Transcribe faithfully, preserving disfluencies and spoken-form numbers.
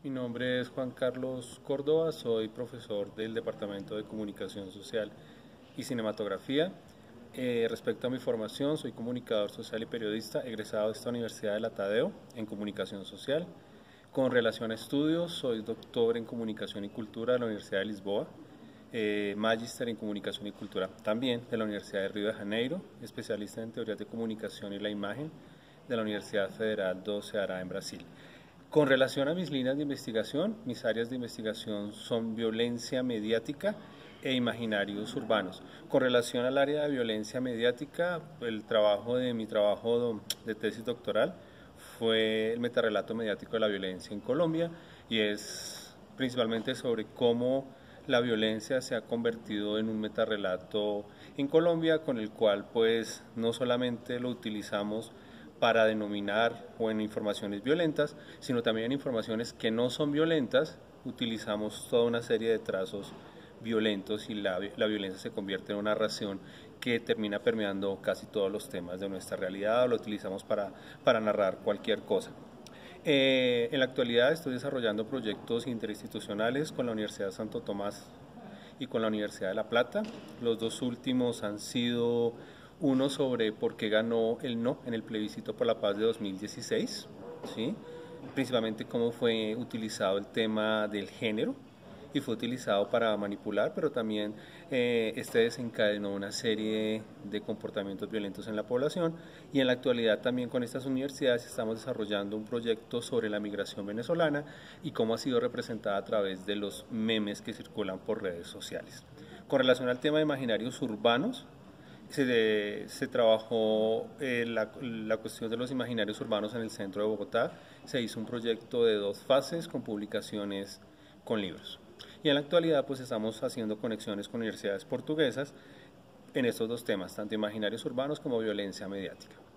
Mi nombre es Juan Carlos Córdoba, soy profesor del Departamento de Comunicación Social y Cinematografía. Eh, respecto a mi formación, soy comunicador social y periodista egresado de esta Universidad de la Tadeo en Comunicación Social. Con relación a estudios, soy doctor en Comunicación y Cultura de la Universidad de Lisboa, eh, magíster en Comunicación y Cultura también de la Universidad de Río de Janeiro, especialista en Teorías de Comunicación y la Imagen de la Universidad Federal do Ceará en Brasil. Con relación a mis líneas de investigación, mis áreas de investigación son violencia mediática e imaginarios urbanos. Con relación al área de violencia mediática, el trabajo de mi trabajo de tesis doctoral fue el metarrelato mediático de la violencia en Colombia y es principalmente sobre cómo la violencia se ha convertido en un metarrelato en Colombia, con el cual pues no solamente lo utilizamos para denominar o en informaciones violentas, sino también en informaciones que no son violentas, utilizamos toda una serie de trazos violentos y la, la violencia se convierte en una narración que termina permeando casi todos los temas de nuestra realidad, o lo utilizamos para, para narrar cualquier cosa. Eh, en la actualidad estoy desarrollando proyectos interinstitucionales con la Universidad de Santo Tomás y con la Universidad de La Plata. Los dos últimos han sido uno sobre por qué ganó el no en el plebiscito por la paz de dos mil dieciséis, ¿sí? Principalmente cómo fue utilizado el tema del género y fue utilizado para manipular, pero también eh, este desencadenó una serie de comportamientos violentos en la población, y en la actualidad también con estas universidades estamos desarrollando un proyecto sobre la migración venezolana y cómo ha sido representada a través de los memes que circulan por redes sociales. Con relación al tema de imaginarios urbanos, Se, de, se trabajó eh, la, la cuestión de los imaginarios urbanos en el centro de Bogotá. Se hizo un proyecto de dos fases con publicaciones con libros. Y en la actualidad pues estamos haciendo conexiones con universidades portuguesas en estos dos temas, tanto imaginarios urbanos como violencia mediática.